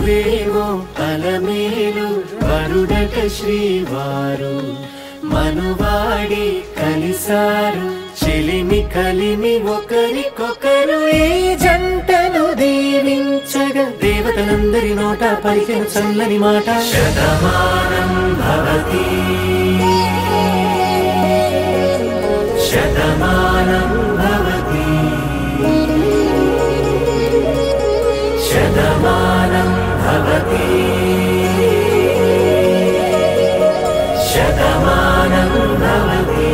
చదువేమో అలమేలు వరుడట శ్రీవారు మనువాడి కలిసారు చెలిమి కలిమి ఒకరికొకరు ఈ జంటను దీవించగా దేవతలందరి నోట పలికిన చల్లని మాట శతమానం భవతి శతమానం భవతి శతమానం భవతి శతమానం భవతి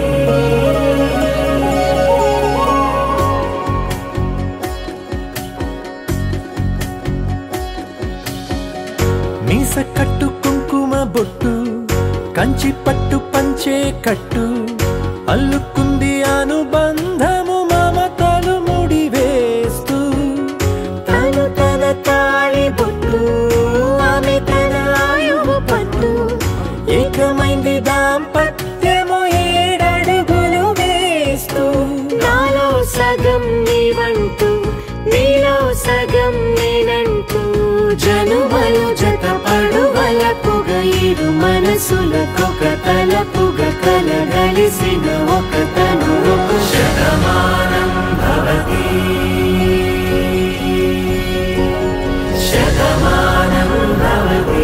మీస కట్టు కుంకుమ బొట్టు కంచి పట్టు పంచే కట్టు అల్లుకుంది అనుబంధము మమతలు ముడివేస్తూ తను తన తాళి బొట్టు ఆమె తన ఆయువు పట్టు ఏకమైంది దాంపత్యము 7 అడుగులు వేస్తూ నాలో సగం నీవంటూ నీలో సగం నేనంటూ జనుమలు జతపడు వలపుగ ఇరు మనసులకొక తలపుగ కలగలిసిన ఒక తను శతమానం భవతి శతమానం భవతి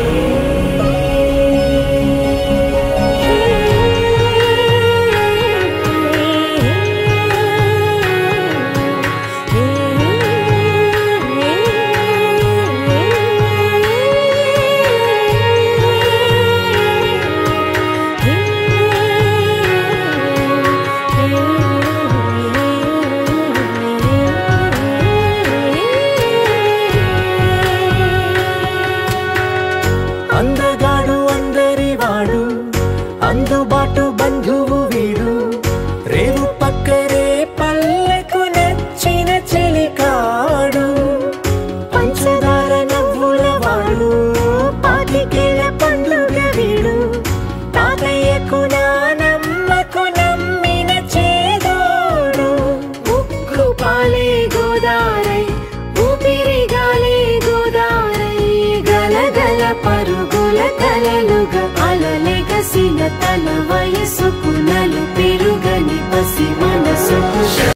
అందగాడు అందరివాడు అందుబాటు బంధువు వీడు రేవు పక్కరే పల్లెకు నచ్చిన చెలికాడు పంచదార నవ్వుల వాడు పాతికేల పండుగ వీడు తాతయ్యకు నానమ్మకు నమ్మిన చేదోడు ఉక్కు పాలే గోదారై ఊపిరిగాలే గోదారై గలగల పరుగుల కలలుగా అలలెగసిన తన వయసుకు నలు పెరుగని పసి మనసుకు